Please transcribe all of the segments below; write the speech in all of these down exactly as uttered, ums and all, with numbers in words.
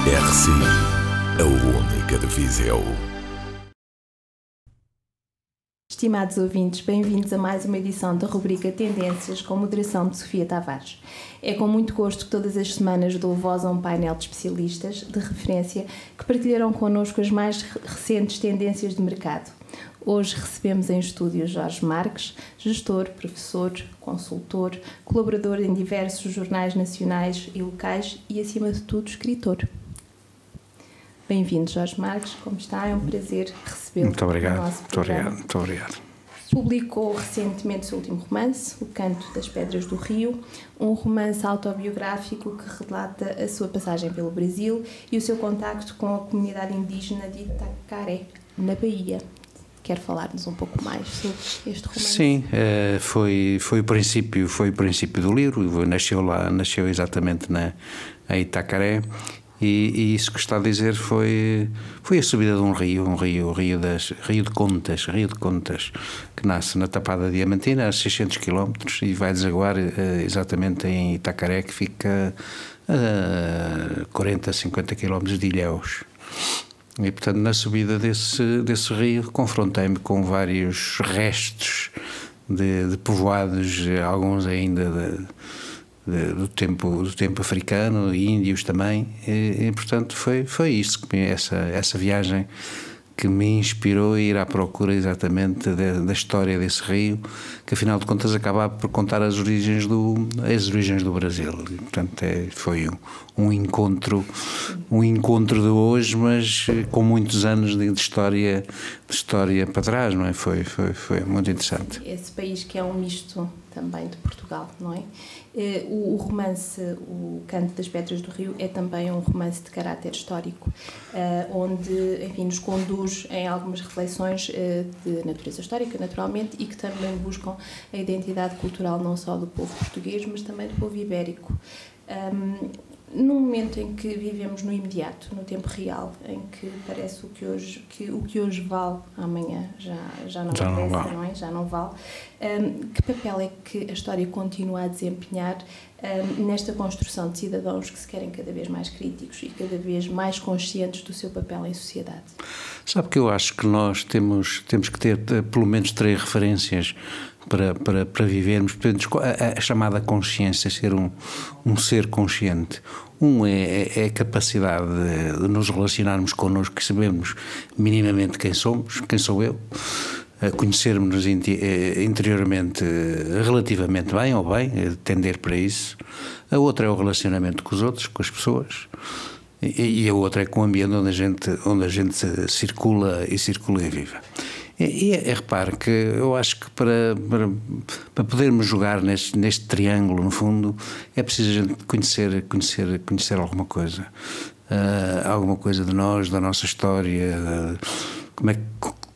R C, a única de Viseu. Estimados ouvintes, bem-vindos a mais uma edição da rubrica Tendências, com moderação de Sofia Tavares. É com muito gosto que todas as semanas dou voz a um painel de especialistas de referência que partilharão connosco as mais recentes tendências de mercado. Hoje recebemos em estúdio Jorge Marques, gestor, professor, consultor, colaborador em diversos jornais nacionais e locais e, acima de tudo, escritor. Bem-vindo, Jorge Marques, como está? É um prazer recebê-lo. Muito obrigado, no nosso muito obrigado, muito obrigado. Publicou recentemente o seu último romance, O Canto das Pedras do Rio, um romance autobiográfico que relata a sua passagem pelo Brasil e o seu contacto com a comunidade indígena de Itacaré, na Bahia. Quer falar-nos um pouco mais sobre este romance? Sim, foi, foi, o princípio, foi o princípio do livro, nasceu lá, nasceu exatamente na, em Itacaré. E, e isso que está a dizer foi, foi a subida de um rio, um rio, rio, das, rio de Contas, rio de Contas, que nasce na Tapada Diamantina, a seiscentos quilómetros, e vai desaguar uh, exatamente em Itacaré, que fica a quarenta, cinquenta quilómetros de Ilhéus. E, portanto, na subida desse, desse rio, confrontei-me com vários restos de, de povoados, alguns ainda de, do tempo, do tempo africano, índios também, e, e portanto foi, foi isso, que me, essa, essa viagem que me inspirou a ir à procura exatamente da, da história desse rio, que afinal de contas acaba por contar as origens do, as origens do Brasil. E, portanto é, foi um, um encontro um encontro de hoje, mas com muitos anos de, de história de história para trás, não é? Foi, foi, foi muito interessante. Esse país que é um misto também de Portugal, não é? O romance O Canto das Pedras do Rio é também um romance de caráter histórico, onde, enfim, nos conduz em algumas reflexões de natureza histórica, naturalmente, e que também buscam a identidade cultural não só do povo português, mas também do povo ibérico. Um, num momento em que vivemos no imediato, no tempo real, em que parece o que hoje, que, o que hoje vale, amanhã já, já não já aparece, não vale. não é? Já não vale. Um, que papel é que a história continua a desempenhar um, nesta construção de cidadãos que se querem cada vez mais críticos e cada vez mais conscientes do seu papel em sociedade? Sabe que eu acho que nós temos, temos que ter pelo menos três referências para, para, para vivermos, a, a chamada consciência, ser um, um ser consciente. Um é, é a capacidade de, de nos relacionarmos connosco, que sabemos minimamente quem somos, quem sou eu, conhecermos-nos interiormente relativamente bem ou bem, tender para isso. A outra é o relacionamento com os outros, com as pessoas. E a outra é com o ambiente onde a gente, onde a gente circula e circula e vive. E, e repare que eu acho que para, para, para podermos jogar neste, neste triângulo, no fundo, é preciso a gente conhecer, conhecer, conhecer alguma coisa. Uh, alguma coisa de nós, da nossa história, de, como é que,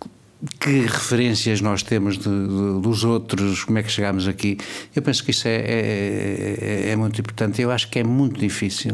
que referências nós temos de, de, dos outros, como é que chegámos aqui. Eu penso que isso é, é, é, é muito importante. Eu acho que é muito difícil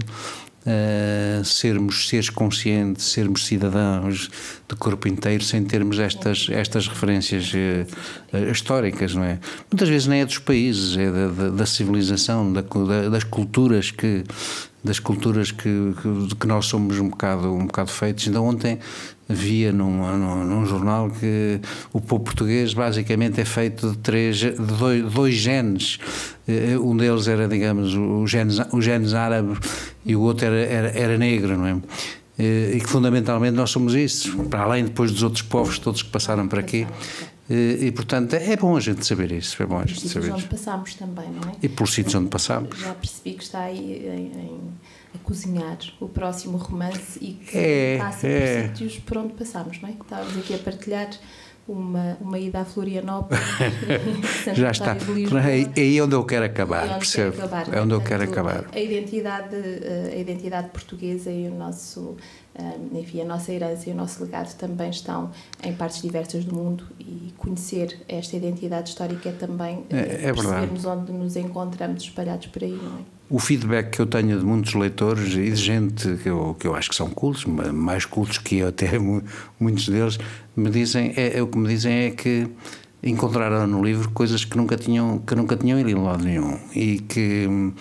Uh, sermos seres conscientes, sermos cidadãos de corpo inteiro sem termos estas, estas referências uh, uh, históricas, não é? Muitas vezes nem é dos países, é da, da, da civilização, da, da, das culturas que das culturas que, que, que nós somos um bocado, um bocado feitos. Ainda ontem via num, num, num jornal que o povo português basicamente é feito de, três, de dois, dois genes. Um deles era, digamos, o genes, o genes árabe e o outro era, era, era negro, não é? E que fundamentalmente nós somos isso, para além depois dos outros povos todos que passaram por aqui. E, e portanto é bom a gente saber isso, é bom a gente saber. E pelos sítios onde passámos também, não é? E pelos sítios onde passámos. Já percebi que está aí em, em, a cozinhar o próximo romance e que é, passa é. por sítios por onde passámos, não é? Estávamos aqui a partilhar uma, uma ida a Florianópolis. Já está. É aí onde eu quero acabar, é percebe? Acabar, é onde eu portanto, quero acabar. A identidade, a identidade portuguesa e o nosso, enfim, a nossa herança e o nosso legado também estão em partes diversas do mundo, e conhecer esta identidade histórica é também é, é percebermos onde nos encontramos espalhados por aí, não é? O feedback que eu tenho de muitos leitores e de gente que eu, que eu acho que são cultos, mais cultos que eu até, muitos deles, me dizem, é, é, o que me dizem é que encontraram no livro coisas que nunca tinham, que nunca tinham ido em lado nenhum, e que,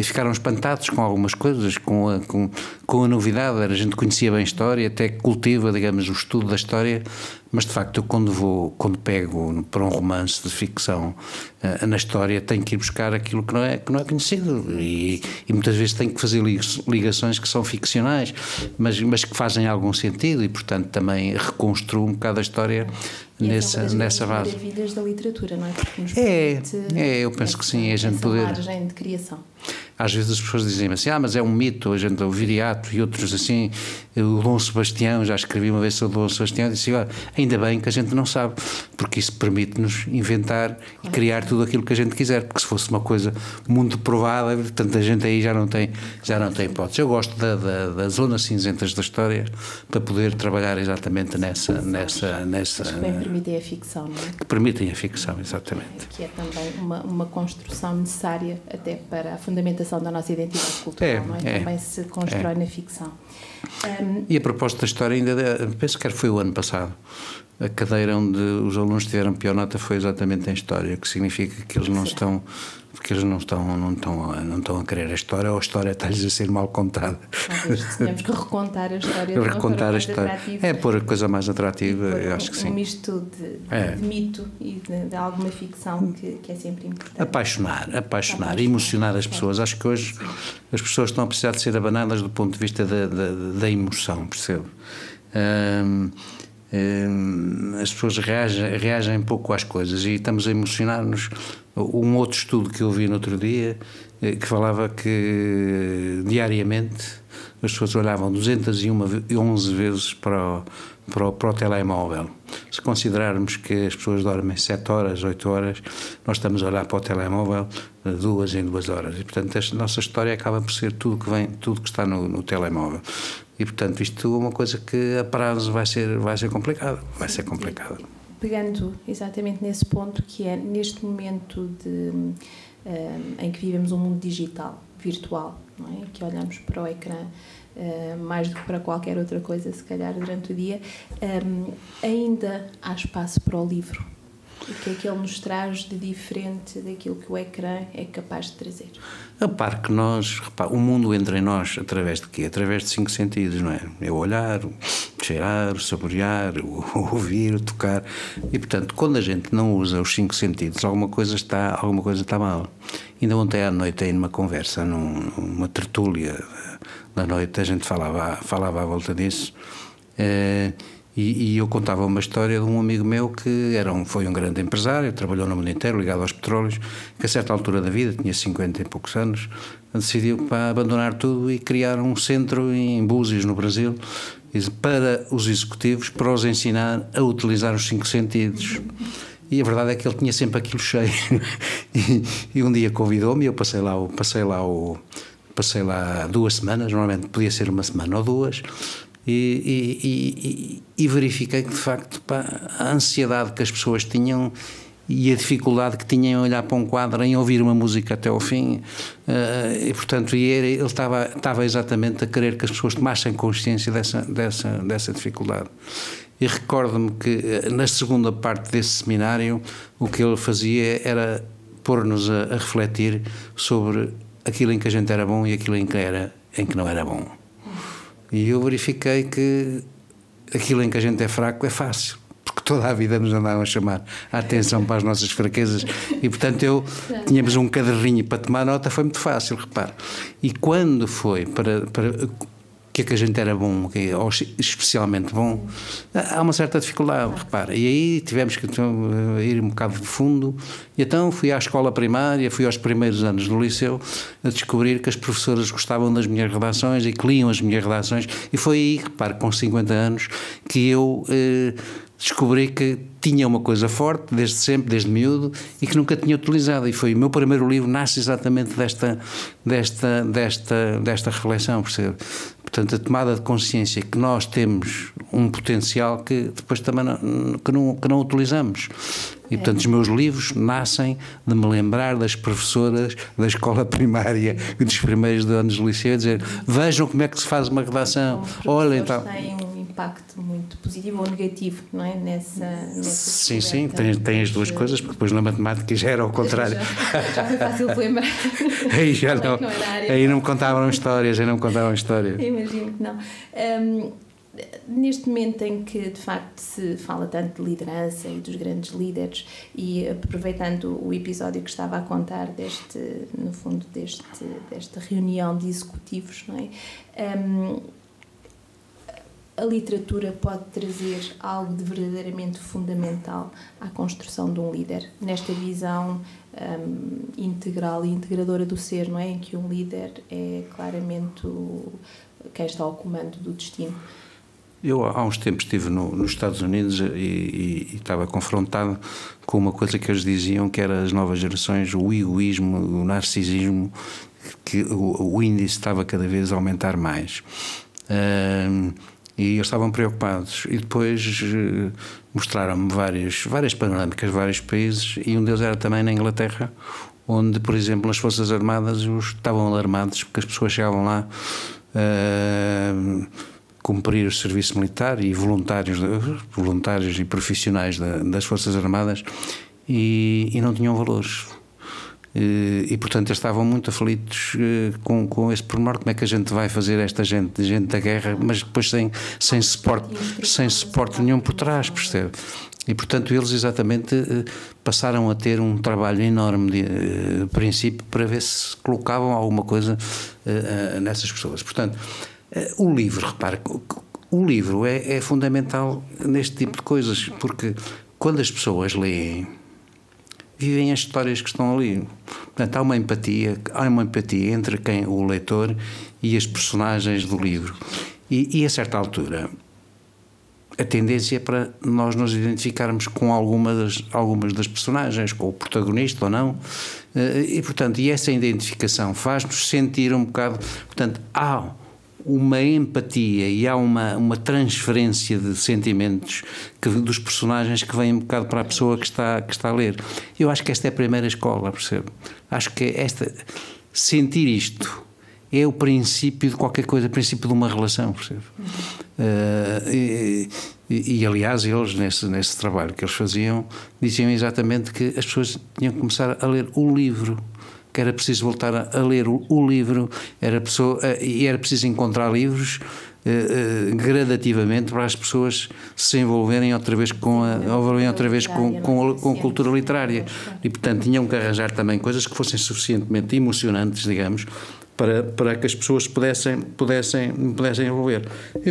e ficaram espantados com algumas coisas, com a, com, com a novidade. A gente conhecia bem a história, até cultiva, digamos, o estudo da história, mas de facto eu quando vou, quando pego para um romance de ficção uh, na história, tenho que ir buscar aquilo que não é, que não é conhecido e, e muitas vezes tenho que fazer ligações que são ficcionais, mas, mas que fazem algum sentido e portanto também reconstruo um bocado a história e nessa, é nessa base. Maravilhas da literatura, não é? Porque nos é, é, eu penso que sim, a gente poder... margem de criação. Às vezes as pessoas dizem assim, ah, mas é um mito, a gente, o Viriato e outros assim, o Dom Sebastião, já escrevi uma vez sobre o Dom Sebastião, e disse, ah, ainda bem que a gente não sabe, porque isso permite-nos inventar e criar tudo aquilo que a gente quiser, porque se fosse uma coisa muito provada, tanta gente aí já não tem, já não tem hipótese. Eu gosto da, da, das zonas cinzentas da história para poder trabalhar exatamente nessa... nessa, nessa que bem permitem a ficção, não é? Que permitem a ficção, exatamente. Que é também uma, uma construção necessária até para a fundamentação da nossa identidade cultural, é, não é? é? Também se constrói é. na ficção. Um, e a propósito da história, ainda penso que foi o ano passado, a cadeira onde os alunos tiveram pior nota foi exatamente em história, que significa que eles não estão, porque eles não estão, não estão, não estão a querer a história, ou a história está-lhes a ser mal contada. Talvez tenhamos que recontar a história. De recontar a história. Atrativa. É pôr a coisa mais atrativa, eu acho que sim. Um misto de, é. de mito e de, de alguma ficção que, que é sempre importante. Apaixonar, apaixonar, apaixonar. Emocionar as pessoas. Acho que hoje sim. As pessoas estão a precisar de ser abanadas do ponto de vista da, da, da emoção, percebe? Hum, as pessoas reagem, reagem pouco às coisas e estamos a emocionar-nos. Um outro estudo que eu vi no outro dia que falava que diariamente as pessoas olhavam duzentas e onze vezes para o, para o, para o telemóvel. Se considerarmos que as pessoas dormem sete horas, oito horas, nós estamos a olhar para o telemóvel duas em duas horas e portanto a nossa história acaba por ser tudo que vem, tudo que está no, no telemóvel. E, portanto, isto é uma coisa que a prazo vai ser, vai ser complicado. Vai ser complicado. Pegando exatamente nesse ponto, que é neste momento de, um, em que vivemos um mundo digital, virtual, não é? Que olhamos para o ecrã uh, mais do que para qualquer outra coisa, se calhar, durante o dia, um, ainda há espaço para o livro. O que é que ele nos traz de diferente daquilo que o ecrã é capaz de trazer? A par que nós, repara, o mundo entra em nós através de quê? Através de cinco sentidos, não é? É o olhar, o cheirar, o saborear, o ouvir, o tocar. E, portanto, quando a gente não usa os cinco sentidos, alguma coisa está, alguma coisa está mal. Ainda ontem à noite, aí numa conversa, num, numa tertúlia da noite, a gente falava, falava à volta disso. É, E, e eu contava uma história de um amigo meu que era um, foi um grande empresário, trabalhou no mundo inteiro, ligado aos petróleos, que a certa altura da vida, tinha cinquenta e poucos anos, decidiu para abandonar tudo e criar um centro em Búzios, no Brasil, para os executivos, para os ensinar a utilizar os cinco sentidos. E a verdade é que ele tinha sempre aquilo cheio. e, e um dia convidou-me, eu passei lá, passei lá, o, passei lá duas semanas, normalmente podia ser uma semana ou duas. E, e, e, e verifiquei que de facto pá, a ansiedade que as pessoas tinham e a dificuldade que tinham em olhar para um quadro, em ouvir uma música até ao fim, uh, e portanto e ele, ele estava, estava exatamente a querer que as pessoas tomassem consciência dessa, dessa, dessa dificuldade. E recordo-me que na segunda parte desse seminário o que ele fazia era pôr-nos a, a refletir sobre aquilo em que a gente era bom e aquilo em que, era, em que não era bom. E eu verifiquei que aquilo em que a gente é fraco é fácil, porque toda a vida nos andavam a chamar a atenção para as nossas fraquezas e, portanto, eu tínhamos um caderninho para tomar nota, foi muito fácil, repare. E quando foi para... para o que é que a gente era bom, ou especialmente bom, há uma certa dificuldade, repara. E aí tivemos que então, ir um bocado de fundo. E então fui à escola primária, fui aos primeiros anos do liceu a descobrir que as professoras gostavam das minhas redações e que liam as minhas redações. E foi aí, repare, com cinquenta anos, que eu eh, descobri que tinha uma coisa forte, desde sempre, desde miúdo, e que nunca tinha utilizado. E foi o meu primeiro livro, nasce exatamente desta, desta, desta, desta reflexão, percebe? Portanto, a tomada de consciência que nós temos um potencial que depois também não, que não, que não utilizamos. E, portanto, os meus livros nascem de me lembrar das professoras da escola primária e dos primeiros anos do liceu, a dizer, vejam como é que se faz uma redação. Olhem, então, impacto muito positivo ou negativo, não é? Nessa, nessa sim, sim, tem, tem as duas de... coisas, porque depois na matemática já era ao contrário. Já, já foi fácil de lembrar. Aí já não, não aí não me contavam histórias, aí não me contavam histórias. Imagino que não. Um, neste momento em que de facto se fala tanto de liderança e dos grandes líderes, e aproveitando o episódio que estava a contar deste, no fundo deste, desta reunião de executivos, não é? Um, a literatura pode trazer algo de verdadeiramente fundamental à construção de um líder, nesta visão um, integral e integradora do ser, não é? Em que um líder é claramente o, quem está ao comando do destino. Eu há uns tempos estive no, nos Estados Unidos e, e, e estava confrontado com uma coisa que eles diziam que era as novas gerações, o egoísmo, o narcisismo, que o, o índice estava cada vez a aumentar mais. Uh, e eles estavam preocupados. E depois uh, mostraram-me várias, várias panorâmicas de vários países, e um deles era também na Inglaterra, onde, por exemplo, nas Forças Armadas os estavam alarmados porque as pessoas chegavam lá Uh, cumprir o serviço militar e voluntários, voluntários e profissionais da, das Forças Armadas e, e não tinham valores. E, e portanto eles estavam muito aflitos com, com esse pormenor. Como é que a gente vai fazer esta gente, gente da guerra, mas depois sem, sem suporte, sem suporte nenhum por trás, percebe? E portanto eles exatamente passaram a ter um trabalho enorme de, de princípio para ver se colocavam alguma coisa uh, uh, nessas pessoas. Portanto, uh, o livro, repare, o livro é, é fundamental neste tipo de coisas, porque quando as pessoas leem, vivem as histórias que estão ali. Portanto, há uma empatia, há uma empatia entre quem, o leitor e as personagens do livro. E, e a certa altura, a tendência é para nós nos identificarmos com alguma das, algumas das personagens, com o protagonista ou não, e portanto, e essa identificação faz-nos sentir um bocado, portanto, há uma empatia e há uma, uma transferência de sentimentos que, dos personagens que vem um bocado para a pessoa que está, que está a ler. Eu acho que esta é a primeira escola, percebe? Acho que esta, sentir isto é o princípio de qualquer coisa, o princípio de uma relação, percebe? Uh, e, e, e aliás eles nesse, nesse trabalho que eles faziam diziam exatamente que as pessoas tinham que começar a ler o livro, que era preciso voltar a, a ler o, o livro, era pessoa, uh, e era preciso encontrar livros uh, uh, gradativamente para as pessoas se envolverem outra vez com a, envolverem outra vez com, com, com a cultura literária, e portanto tinham que arranjar também coisas que fossem suficientemente emocionantes, digamos, para, para que as pessoas pudessem, pudessem, pudessem envolver.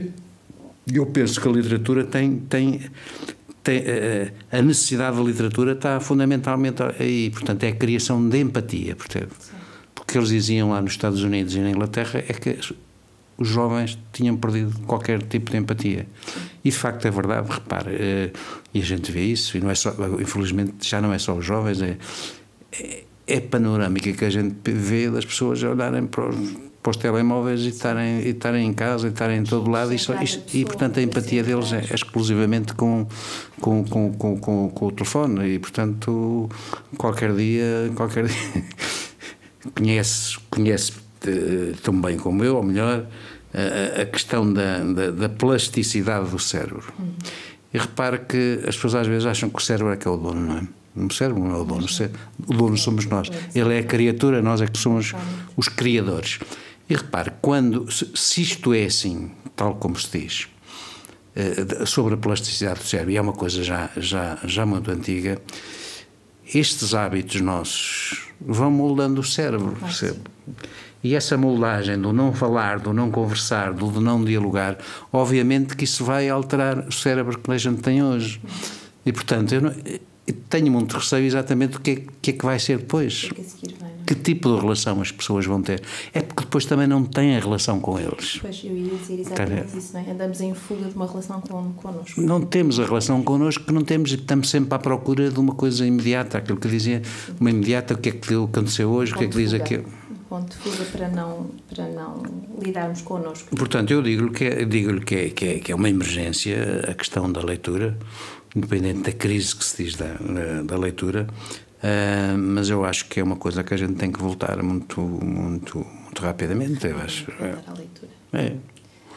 Eu penso que a literatura tem, tem, tem a necessidade da literatura está fundamentalmente aí, portanto é a criação de empatia, percebe? Porque eles diziam lá nos Estados Unidos e na Inglaterra é que os jovens tinham perdido qualquer tipo de empatia, e de facto é verdade, repare, e a gente vê isso, e não é só, infelizmente já não é só os jovens, é, é é panorâmica que a gente vê das pessoas olharem para os, para os telemóveis e estarem, e estarem em casa e estarem em todo lado, e, só, e, e portanto a empatia deles é exclusivamente com, com, com, com, com, com o telefone, e portanto qualquer dia, qualquer dia conhece, conhece tão bem como eu, ou melhor, a, a questão da, da, da plasticidade do cérebro. Uhum. E repare que as pessoas às vezes acham que o cérebro é que é o dono, não é? O cérebro não é o dono, o dono somos nós. Ele é a criatura, nós é que somos os criadores. E repare, quando, se isto é assim, tal como se diz, sobre a plasticidade do cérebro, e é uma coisa já, já, já muito antiga, estes hábitos nossos vão moldando o cérebro, percebe? E essa moldagem do não falar, do não conversar, do não dialogar, obviamente que isso vai alterar o cérebro que a gente tem hoje. E portanto, eu não... tenho muito receio exatamente do que é, que é que vai ser depois. Que, é que, seguir, vai, que tipo de relação as pessoas vão ter. É porque depois também não têm a relação com eles. Pois, eu ia dizer exatamente isso, não é? Andamos em fuga de uma relação com, connosco. Não temos a relação connosco, que não temos, e estamos sempre à procura de uma coisa imediata, aquilo que dizia, uma imediata, o que é que aconteceu hoje, o que é que diz aquilo. Ponto de fuga para não, para não lidarmos connosco. Portanto, eu digo-lhe que, é, digo-lhe que, é, que, é, que é uma emergência a questão da leitura, independente da crise que se diz da, da leitura, uh, mas eu acho que é uma coisa que a gente tem que voltar muito, muito, muito rapidamente, eu acho. Voltar à leitura. É.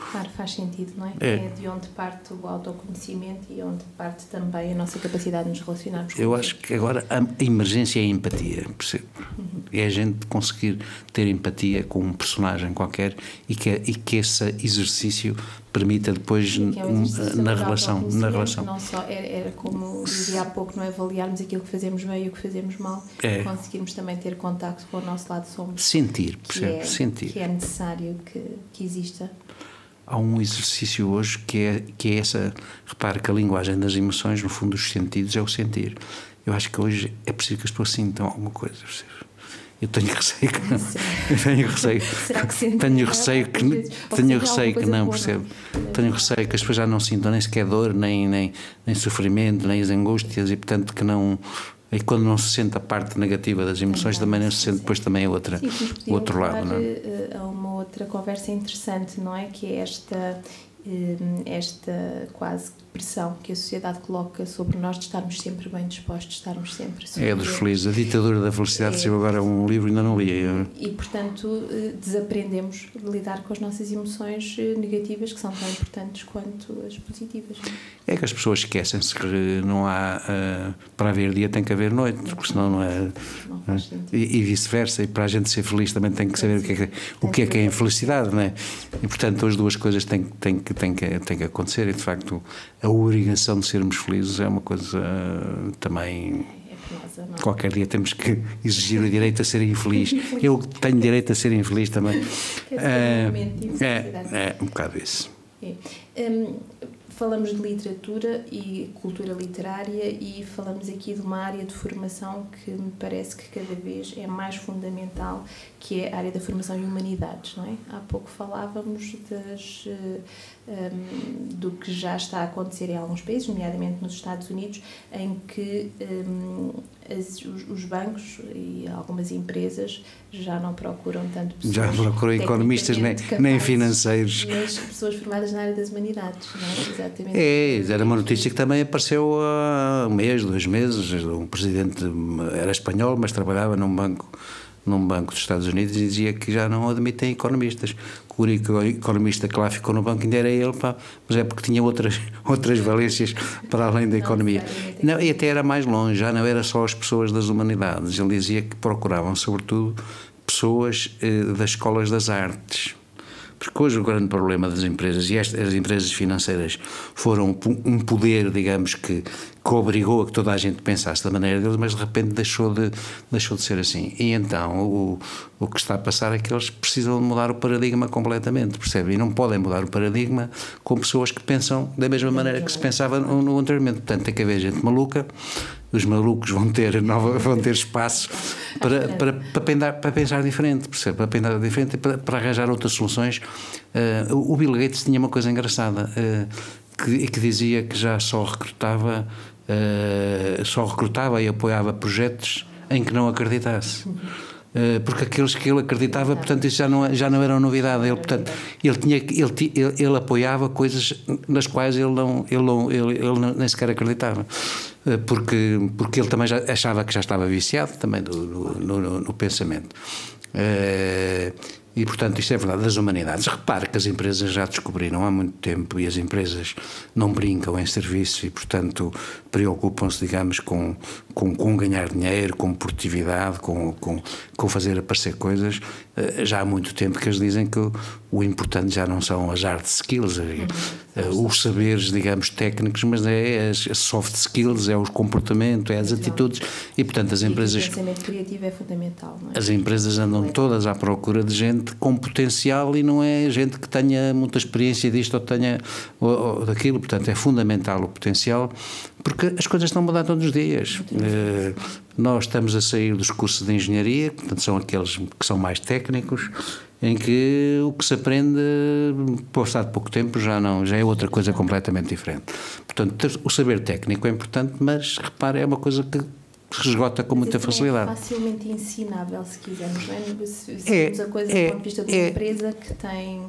Claro, faz sentido, não é? É. É de onde parte o autoconhecimento e onde parte também a nossa capacidade de nos relacionarmos com Eu os acho outros. que agora a emergência é a empatia, percebe? Uhum. É a gente conseguir ter empatia com um personagem qualquer e que, e que esse exercício permita depois Que é um exercício na de relação, na autoconhecimento, relação. não só era, era como dizia há pouco, não é avaliarmos aquilo que fazemos bem e o que fazemos mal, É. conseguirmos também ter contacto com o nosso lado sombrio, Sentir, que percebe? é, Sentir. que é necessário que, que exista. Há um exercício hoje que é, que é essa, repare que a linguagem das emoções, no fundo dos sentidos, é o sentir. Eu acho que hoje é preciso que as pessoas sintam alguma coisa, percebe? Eu tenho receio que não. Eu tenho receio. Será que sentem? Tenho receio que, Às vezes, ou tenho seja, receio alguma que coisa não, boa, percebo. não? Tenho receio que as pessoas já não sintam nem sequer dor, nem, nem, nem sofrimento, nem as angústias e, portanto, que não. E quando não se sente a parte negativa das emoções, também não se sente depois também a outra, Sim, nos o podiam outro lado. levar, Não é? eh, a uma outra conversa interessante, não é? Que é esta, eh, esta quase pressão que a sociedade coloca sobre nós de estarmos sempre bem dispostos, de estarmos sempre a É dos sorrir. felizes. A ditadura da felicidade, É. saiu agora um livro, ainda não li. Eu- E, portanto, eh, desaprendemos de lidar com as nossas emoções eh, negativas, que são tão importantes quanto as positivas. Não é? É que as pessoas esquecem-se que não há, uh, para haver dia tem que haver noite, porque senão não é. Não faz sentido. E, e vice-versa, e para a gente ser feliz também tem que saber o que é que, o que, é, que é a infelicidade, não é? E portanto as duas coisas têm, têm, que, têm, que, têm que acontecer, e de facto a obrigação de sermos felizes é uma coisa uh, também. É penosa, não é? Qualquer dia temos que exigir o direito a ser infeliz. Eu tenho direito a ser infeliz também. Quer dizer, um momento de infelicidade. É, é um bocado isso. É. Hum, falamos de literatura e cultura literária e falamos aqui de uma área de formação que me parece que cada vez é mais fundamental, que é a área da formação em humanidades, não é? Há pouco falávamos das, um, do que já está a acontecer em alguns países, nomeadamente nos Estados Unidos, em que um, as, os, os bancos e algumas empresas já não procuram tanto pessoas Já procuram economistas nem, tecnicamente nem capazes, financeiros. mas pessoas formadas na área das humanidades, não é? Exatamente. É, era uma notícia que também apareceu há um mês, dois meses. Um presidente era espanhol, mas trabalhava num banco, num banco dos Estados Unidos e dizia que já não admitem economistas. Que o único economista que lá ficou no banco ainda era ele, pá, mas é porque tinha outras, outras valências para além da economia. Não, e até era mais longe, já não era só as pessoas das humanidades. Ele dizia que procuravam, sobretudo, pessoas eh, das escolas das artes. Porque hoje o grande problema das empresas, e estas, as empresas financeiras foram um poder, digamos, que, que obrigou a que toda a gente pensasse da maneira deles, mas de repente deixou de, deixou de ser assim. E então o, o que está a passar é que eles precisam de mudar o paradigma completamente, percebe? E não podem mudar o paradigma com pessoas que pensam da mesma maneira que se pensava no, no anteriormente. Portanto, tem que haver gente maluca. Os malucos vão ter, nova, vão ter espaço para, para, para, pensar, para pensar diferente, percebe? Para pensar diferente e para, para arranjar outras soluções. Uh, o Bill Gates tinha uma coisa engraçada, uh, que, que dizia que já só recrutava, uh, só recrutava e apoiava projetos em que não acreditasse. Uh, porque aqueles que ele acreditava, portanto, isso já não, já não era uma novidade. Ele, portanto, ele, tinha, ele, ele, ele apoiava coisas nas quais ele, não, ele, não, ele, ele nem sequer acreditava. Porque, porque ele também já achava que já estava viciado também do, no, no, no pensamento. Uh, e, portanto, isto é verdade das humanidades. Repare que as empresas já descobriram há muito tempo e as empresas não brincam em serviço e, portanto, preocupam-se, digamos, com, com, com ganhar dinheiro, com produtividade, com, com, com fazer aparecer coisas. Uh, já há muito tempo que eles dizem que o, o importante já não são as hard skills, uh, os saberes, digamos, técnicos, mas é as soft skills, é o comportamento, é as atitudes. E, portanto, as empresas... E o pensamento criativo é fundamental, não é? As empresas andam todas à procura de gente com potencial e não é gente que tenha muita experiência disto ou tenha ou, ou daquilo. Portanto, é fundamental o potencial, porque as coisas estão a mudar todos os dias. Uh, nós estamos a sair dos cursos de engenharia, portanto, são aqueles que são mais técnicos, em que o que se aprende, passado pouco tempo, já, não, já é outra coisa completamente diferente. Portanto, o saber técnico é importante, mas, repare, é uma coisa que se esgota com muita facilidade. É facilmente ensinável, se quisermos, não é? Se, se É, vemos a coisa é, do ponto de vista de uma é. empresa que tem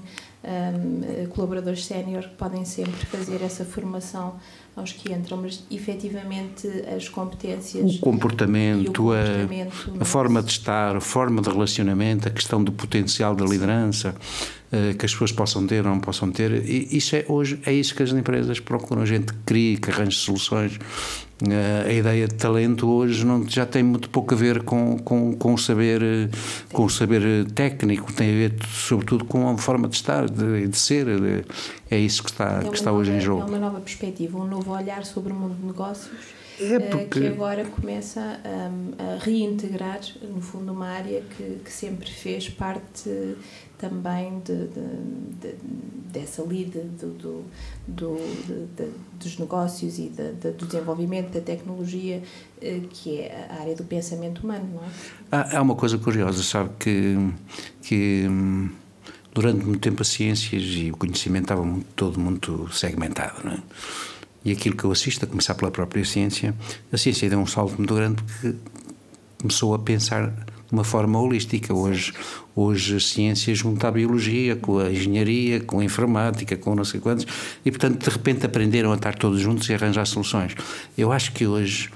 um, colaboradores sénior que podem sempre fazer essa formação aos que entram, mas efetivamente as competências... O comportamento, o comportamento a, a forma de estar, a forma de relacionamento, a questão do potencial da liderança, uh, que as pessoas possam ter ou não possam ter, e isso é, hoje, é isso que as empresas procuram, gente que crie, que arranje soluções. Uh, a ideia de talento hoje não, já tem muito pouco a ver com, com, com, o saber, com o saber técnico, tem a ver sobretudo com a forma de estar, de, de ser, de, é isso que está, é que está nova, hoje em jogo. É uma nova perspectiva, um novo olhar sobre o mundo de negócios, é porque... que agora começa a, a reintegrar, no fundo, uma área que, que sempre fez parte também de, de, de, dessa lida do, do, do, de, de, dos negócios e de, de, do desenvolvimento da tecnologia, que é a área do pensamento humano, não é? Há, há uma coisa curiosa, sabe, que, que durante muito tempo as ciências e o conhecimento estavam muito, todo muito segmentado, não é? E aquilo que eu assisto, a começar pela própria ciência, a ciência deu um salto muito grande porque começou a pensar de uma forma holística. Hoje, hoje a ciência junta a biologia com a engenharia, com a informática, com não sei quantos, e portanto de repente aprenderam a estar todos juntos e arranjar soluções. Eu acho que hoje,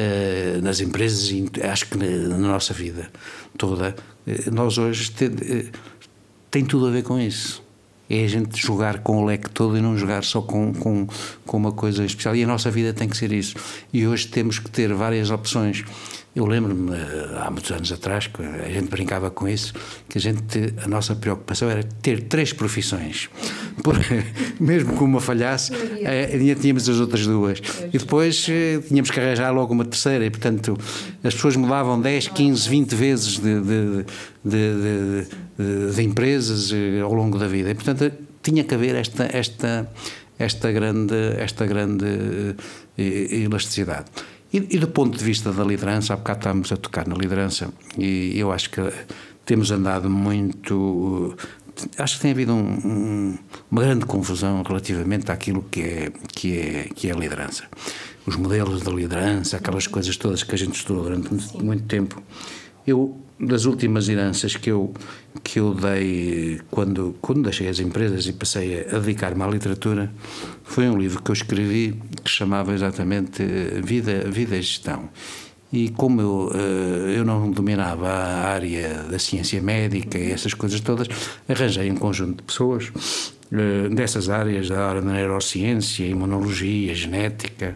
nas empresas, acho que na nossa vida toda, nós hoje tem tudo a ver com isso. É a gente jogar com o leque todo e não jogar só com, com, com uma coisa especial. E a nossa vida tem que ser isso. E hoje temos que ter várias opções. Eu lembro-me, há muitos anos atrás, que a gente brincava com isso, que a gente, a nossa preocupação era ter três profissões. Porque, mesmo que uma falhasse, eh, tínhamos as outras duas. E depois eh, tínhamos que arranjar logo uma terceira. E, portanto, as pessoas mudavam dez, quinze, vinte vezes de, de, de, de, de empresas eh, ao longo da vida. E, portanto, tinha que haver esta, esta, esta grande, esta grande eh, elasticidade. E, e do ponto de vista da liderança, há bocado estávamos a tocar na liderança, e eu acho que temos andado muito... Acho que tem havido um, um, uma grande confusão relativamente àquilo que é, que, é, que é a liderança. Os modelos da liderança, aquelas coisas todas que a gente estudou durante muito, muito tempo. Eu, das últimas heranças que eu, que eu dei quando, quando deixei as empresas e passei a dedicar-me à literatura, foi um livro que eu escrevi que chamava exatamente Vida, Vida e Gestão. E como eu, eu não dominava a área da ciência médica e essas coisas todas, arranjei um conjunto de pessoas dessas áreas, da área da neurociência, imunologia, genética,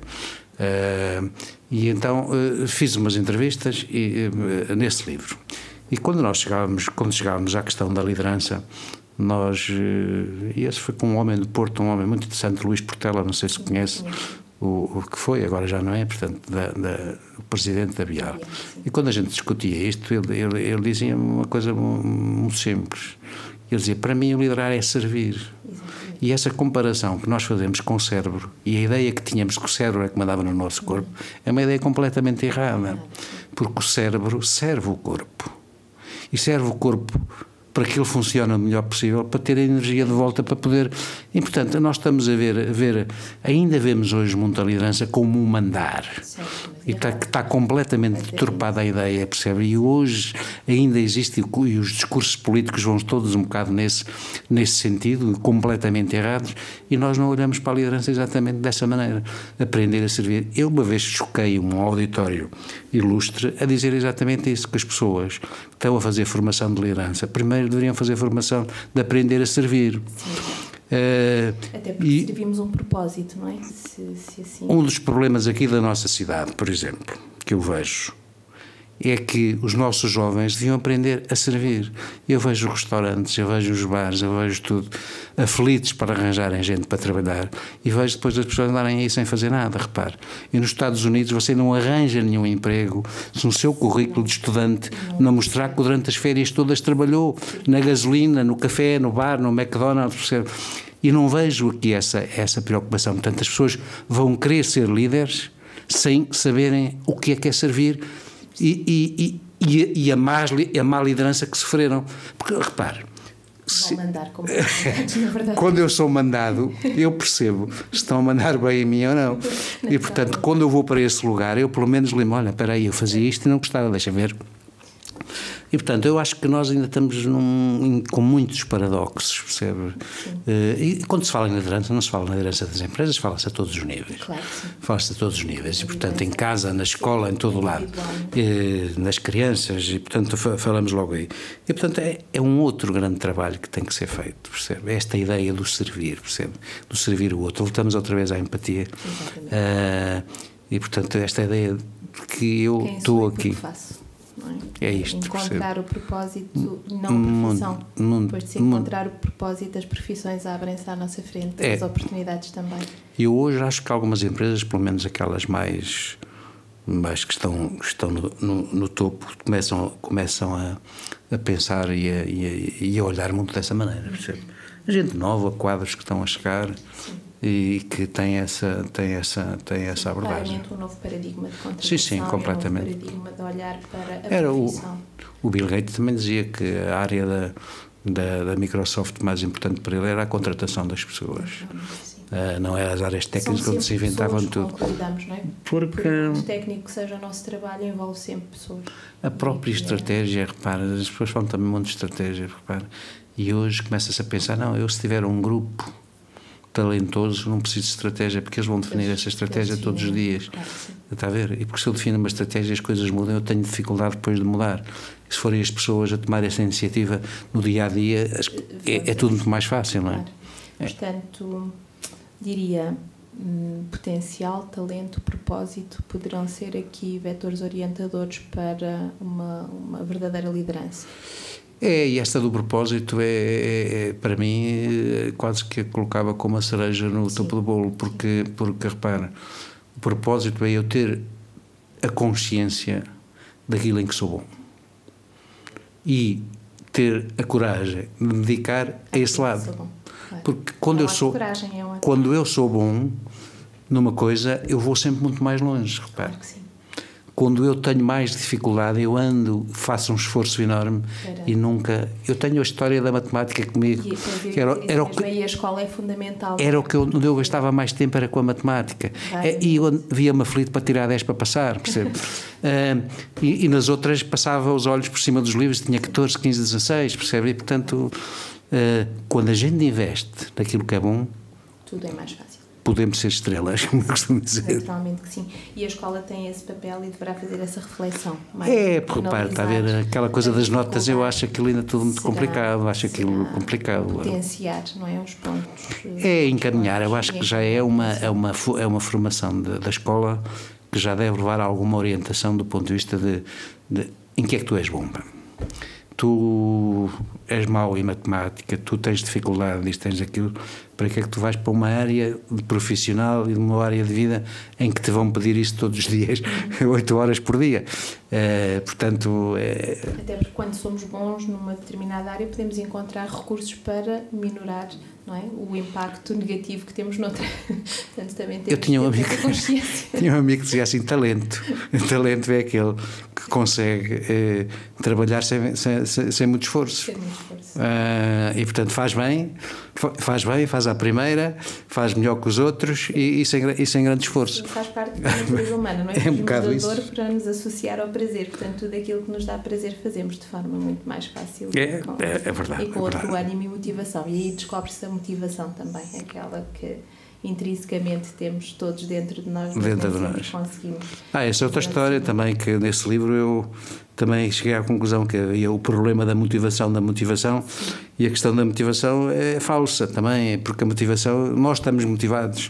e então fiz umas entrevistas e, nesse livro. E quando nós chegávamos, quando chegávamos à questão da liderança, nós, e esse foi com um homem do Porto, um homem muito interessante, Luís Portela, não sei se conhece, o, o que foi, agora já não é, portanto, da, da, o presidente da Bial. E quando a gente discutia isto, ele, ele, ele dizia uma coisa muito simples. Ele dizia, para mim o liderar é servir. E essa comparação que nós fazemos com o cérebro e a ideia que tínhamos que o cérebro é que mandava no nosso corpo é uma ideia completamente errada, porque o cérebro serve o corpo e serve o corpo para que ele funcione o melhor possível, para ter a energia de volta, para poder... E, portanto, nós estamos a ver, a ver ainda vemos hoje muita liderança como um mandar. Certo, e está, está completamente deturpada a ideia, percebe? E hoje ainda existe, e os discursos políticos vão todos um bocado nesse, nesse sentido, completamente errados, e nós não olhamos para a liderança exatamente dessa maneira. Aprender a servir. Eu uma vez choquei um auditório ilustre a dizer exatamente isso, que as pessoas que estão a fazer formação de liderança, primeiro deveriam fazer formação de aprender a servir. Uh, Até porque e servimos um propósito, não é? Se, se assim... Um dos problemas aqui da nossa cidade, por exemplo, que eu vejo, é que os nossos jovens deviam aprender a servir. Eu vejo os restaurantes, eu vejo os bares, eu vejo tudo aflitos para arranjarem gente para trabalhar, e vejo depois as pessoas andarem aí sem fazer nada, repare. E nos Estados Unidos você não arranja nenhum emprego se no seu currículo de estudante não mostrar que durante as férias todas trabalhou na gasolina, no café, no bar, no McDonald's, e não vejo aqui essa, essa preocupação. Portanto, as pessoas vão querer ser líderes sem saberem o que é que é servir e, e, e, e a, má, a má liderança que sofreram. Porque, repare, se, mandar como na verdade. Quando eu sou mandado, eu percebo se estão a mandar bem em mim ou não. E, portanto, quando eu vou para esse lugar, eu pelo menos lembro, olha, espera aí, eu fazia isto e não gostava, deixa ver. E, portanto, eu acho que nós ainda estamos num, com muitos paradoxos, percebe? Uh, e quando se fala em liderança, não se fala na liderança das empresas, fala-se a todos os níveis. Claro que sim. Fala-se a todos os níveis. E, portanto, em casa, na escola, em todo o lado. Uh, nas crianças, e, portanto, falamos logo aí. E, portanto, é, é um outro grande trabalho que tem que ser feito, percebe? Esta ideia do servir, percebe? Do servir o outro. Voltamos outra vez à empatia. Uh, e, portanto, esta ideia de que eu estou aqui. Faço. É isto, encontrar percebe? o propósito, não a profissão. Mundo, Depois de se encontrar mundo. O propósito, as profissões abrem-se à nossa frente, é. As oportunidades também. Eu hoje acho que algumas empresas, pelo menos aquelas mais, mais que estão, estão no, no, no topo, começam, começam a, a pensar e a, e, a, e a olhar muito dessa maneira, percebe? A gente nova, quadros que estão a chegar. Sim. E que tem essa, tem essa, tem essa abordagem. Claramente um novo paradigma de contratação. Sim, sim, completamente. Um novo paradigma de olhar para a Era profissão. O, o Bill Gates também dizia que a área da, da, da Microsoft mais importante para ele era a contratação das pessoas. Uh, não eram as áreas técnicas onde se inventavam tudo. Cuidamos, não é? Porque o técnico que seja o nosso trabalho envolve sempre pessoas. A própria e estratégia, é... repara, as pessoas falam também um monte de estratégia, repara, e hoje começa-se a pensar, não, eu se tiver um grupo talentoso, não preciso de estratégia, porque eles vão definir essa estratégia todos os dias. Claro, está a ver? E porque se eu defino uma estratégia e as coisas mudam, eu tenho dificuldade depois de mudar. E se forem as pessoas a tomar essa iniciativa no dia a dia, é, é tudo muito mais fácil, não é? Claro. É. Portanto, diria, hum, potencial, talento, propósito poderão ser aqui vetores orientadores para uma, uma verdadeira liderança. É, e esta do propósito é, é, é para mim, é, quase que a colocava como a cereja no Sim. topo do bolo, porque, porque, repara, o propósito é eu ter a consciência daquilo em que sou bom e ter a coragem de me dedicar a esse lado. Claro. Porque quando eu, sou, é uma... quando eu sou bom numa coisa, eu vou sempre muito mais longe, repara. Claro que sim. Quando eu tenho mais dificuldade, eu ando, faço um esforço enorme Era. e nunca... Eu tenho a história da matemática comigo. E, que era, era o que, aí a escola é fundamental. Era o que eu, onde eu gastava mais tempo, era com a matemática. É, e eu via-me aflito para tirar dez para passar, percebe? uh, e, e nas outras passava os olhos por cima dos livros, tinha catorze, quinze, dezasseis, percebe? E, portanto, uh, quando a gente investe naquilo que é bom... Tudo é mais fácil. Podemos ser estrelas, como costumo dizer. Naturalmente que sim. E a escola tem esse papel e deverá fazer essa reflexão. É, porque repare, está a ver aquela coisa das notas, eu acho aquilo ainda tudo muito complicado, acho aquilo complicado. Potenciar, não é? Os pontos. É encaminhar, eu acho que já é uma, é uma, é uma formação de, da escola que já deve levar a alguma orientação do ponto de vista de, de em que é que tu és bom. Tu és mau em matemática, tu tens dificuldade nisto, tens aquilo, para que é que tu vais para uma área profissional e uma área de vida em que te vão pedir isso todos os dias, oito horas por dia? É, portanto... É... Até porque quando somos bons numa determinada área podemos encontrar recursos para minorar, não é, o impacto negativo que temos noutra. Portanto, também temos Eu tinha um amigo, consciência. Tinha um amigo que dizia assim, talento. Talento é aquele que consegue eh, trabalhar sem, sem, sem, sem muito esforço. Sem muito esforço. Uh, e, portanto, faz bem, faz bem, faz à primeira, faz melhor que os outros e, e, sem, e sem grande esforço. E faz parte da natureza humana, não é? É um bocado isso. Para nos associar ao prazer. Portanto, tudo aquilo que nos dá prazer fazemos de forma muito mais fácil. É, com, é, é verdade. E com é outro verdade. ânimo e motivação. E aí descobre-se a motivação também, aquela que intrinsecamente temos todos dentro de nós. Dentro de nós. Conseguimos. Ah, essa é outra história também, que nesse livro eu também cheguei à conclusão que havia o problema da motivação da motivação. Sim. E a questão da motivação é falsa também, porque a motivação, nós estamos motivados.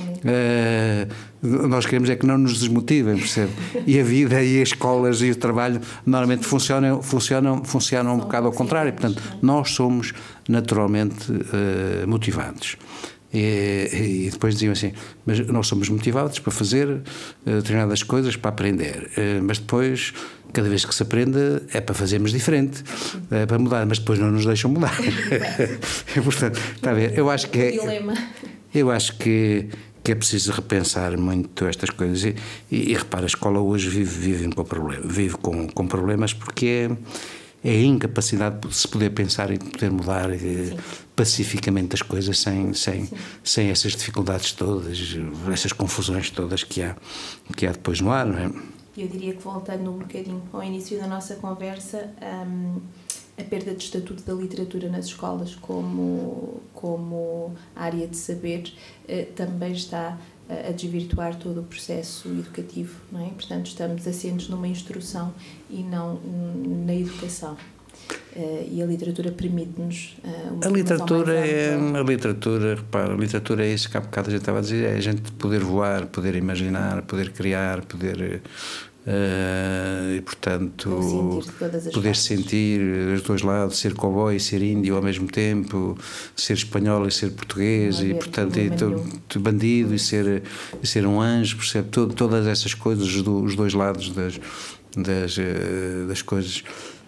Uh, nós queremos é que não nos desmotivem, percebe? E a vida e as escolas e o trabalho normalmente funcionam, funcionam, funcionam um bocado ao contrário. Portanto, nós somos naturalmente uh, motivados. E, e depois diziam assim, mas nós somos motivados para fazer uh, determinadas coisas, para aprender, uh, mas depois, cada vez que se aprende, é para fazermos diferente, é para mudar, mas depois não nos deixam mudar. E, portanto, está a ver, eu acho que é, eu acho que, que é preciso repensar muito estas coisas e, e, e repara, a escola hoje vive, vive, com, problema, vive com, com problemas porque é é a incapacidade de se poder pensar e de poder mudar Sim. pacificamente as coisas sem, sem, sem essas dificuldades todas, essas confusões todas que há, que há depois no ar, não é? eu diria que, voltando um bocadinho ao início da nossa conversa, um, a perda de estatuto da literatura nas escolas como, como área de saber uh, também está a desvirtuar todo o processo educativo, não é? Portanto, estamos assentos numa instrução e não na educação. Uh, e a literatura permite-nos uh, uma a literatura é ampla. a literatura, repara, a literatura é isso que há bocado a gente estava a dizer, é a gente poder voar, poder imaginar, poder criar, poder uh, e portanto poder poder sentir os dois lados, ser cowboy e ser índio ao mesmo tempo, ser espanhol e ser português e portanto e to, bandido e ser, e ser um anjo, percebe? Todo, todas essas coisas, os, do, os dois lados das, das, das coisas.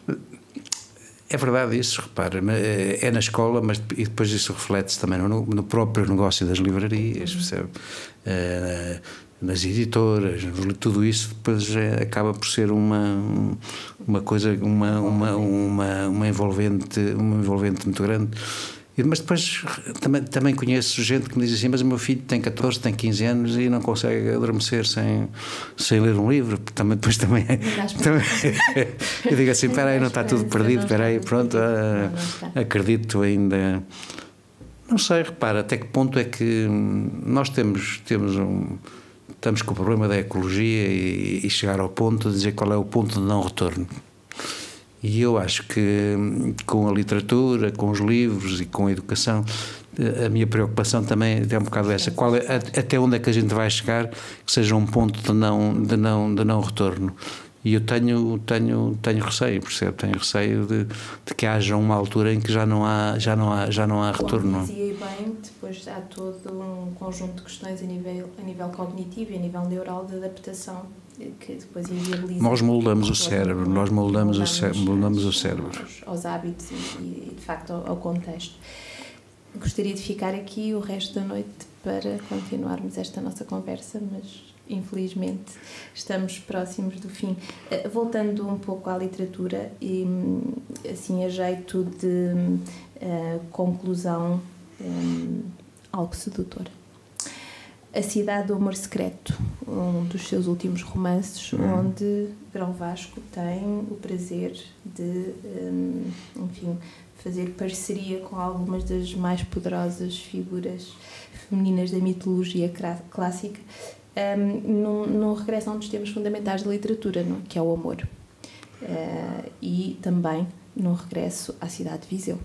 É verdade isso, repara, é na escola, mas e depois isso reflete-se também no, no próprio negócio das livrarias, percebe? Uh, nas editoras, tudo isso depois é, acaba por ser uma, uma coisa, uma, uma, uma, uma, envolvente, uma envolvente muito grande. Mas depois também, também conheço gente que me diz assim, mas o meu filho tem catorze, tem quinze anos e não consegue adormecer sem, sem ler um livro. Também, depois também, também eu digo assim, espera aí, não está tudo perdido, espera aí, pronto, ah, acredito ainda. Não sei, repara, até que ponto é que nós temos, temos um, estamos com o problema da ecologia e, e chegar ao ponto de dizer qual é o ponto de não retorno. E eu acho que com a literatura, com os livros e com a educação, a minha preocupação também é um bocado essa. Qual é, até onde é que a gente vai chegar que seja um ponto de não, de não, de não retorno? E eu tenho, tenho, tenho receio, percebe? Tenho receio de, de que haja uma altura em que já não há, já não há, já não há retorno. Como dizia bem, depois há todo um conjunto de questões a nível, a nível cognitivo e a nível neural de adaptação que depois inviabiliza. Nós moldamos o cérebro, nós moldamos, moldamos, o, cérebro, moldamos o cérebro. Aos, aos hábitos e, e, de facto, ao, ao contexto. Gostaria de ficar aqui o resto da noite para continuarmos esta nossa conversa, mas infelizmente estamos próximos do fim. Voltando um pouco à literatura e assim a jeito de uh, conclusão um, algo sedutora. A Cidade do Amor Secreto, um dos seus últimos romances, hum. onde Grão Vasco tem o prazer de, um, enfim, fazer parceria com algumas das mais poderosas figuras femininas da mitologia clássica, um, num, num regresso a um dos temas fundamentais da literatura, não? Que é o amor. Uh, e também num regresso à cidade de Viseu.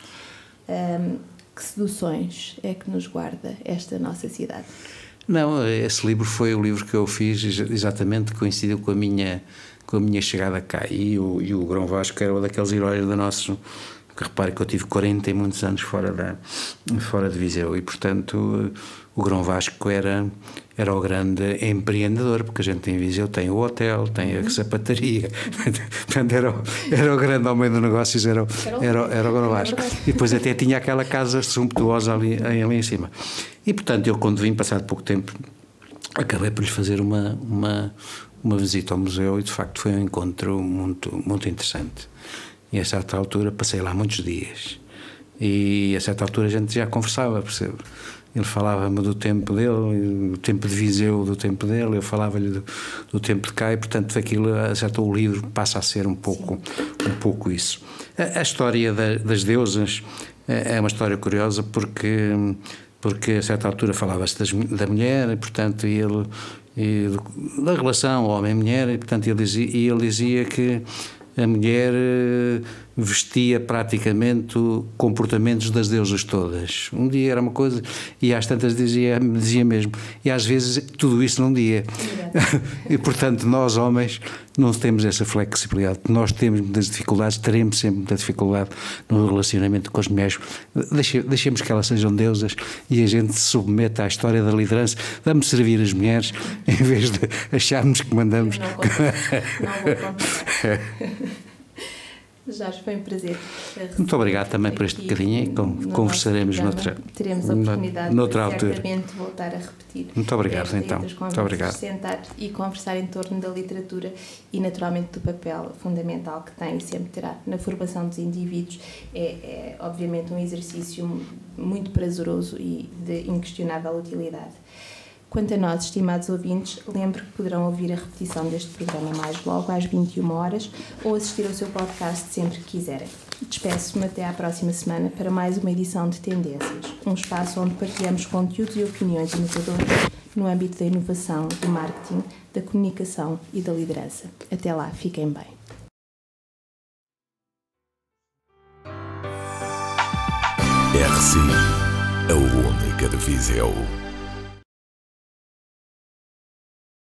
Um, que seduções é que nos guarda esta nossa cidade? Não, esse livro foi o livro que eu fiz exatamente, coincidiu com a minha, com a minha chegada cá. E o, e o Grão Vasco era um daqueles heróis da nossa... Que repare que eu tive quarenta e muitos anos fora, da, fora de Viseu e, portanto, o Grão Vasco era, era o grande empreendedor, porque a gente em Viseu tem o hotel, tem a sapataria, portanto, era o, era o grande homem de negócios, era o, era, era o Grão Vasco. E depois até tinha aquela casa sumptuosa ali, ali em cima. E, portanto, eu, quando vim, passado pouco tempo, acabei por lhe fazer uma, uma, uma visita ao museu e, de facto, foi um encontro muito, muito interessante. E a certa altura passei lá muitos dias e a certa altura a gente já conversava, percebe? Ele falava-me do tempo dele, do tempo de Viseu, do tempo dele, eu falava-lhe do, do tempo de cá e, portanto, aquilo, a certa, o livro passa a ser um pouco, um pouco isso. A, a história da, das deusas é uma história curiosa porque, porque a certa altura falava-se das, da mulher e, portanto, ele, e da relação homem-mulher e, portanto, ele dizia, e ele dizia que a mulher vestia praticamente comportamentos das deusas todas. Um dia era uma coisa e às tantas dizia, dizia mesmo. E às vezes tudo isso num dia. E portanto nós homens não temos essa flexibilidade. Nós temos muitas dificuldades, teremos sempre muita dificuldade no relacionamento com as mulheres. Deixe, deixemos que elas sejam deusas e a gente se submeta à história da liderança. Vamos servir as mulheres em vez de acharmos que mandamos. Não vou, não vou contar. Jorge, foi um prazer. Muito obrigado também por este bocadinho e com, conversaremos noutra, teremos a oportunidade noutra de altura. certamente voltar a repetir. Muito obrigado então. Muito obrigado. Sentar e conversar em torno da literatura e naturalmente do papel fundamental que tem e sempre terá na formação dos indivíduos. É, é obviamente um exercício muito prazeroso e de inquestionável utilidade. Quanto a nós, estimados ouvintes, lembro que poderão ouvir a repetição deste programa mais logo às vinte e uma horas ou assistir ao seu podcast sempre que quiserem. Despeço-me até à próxima semana para mais uma edição de Tendências, um espaço onde partilhamos conteúdos e opiniões inovadoras no âmbito da inovação, do marketing, da comunicação e da liderança. Até lá, fiquem bem. R C, a única de Viseu.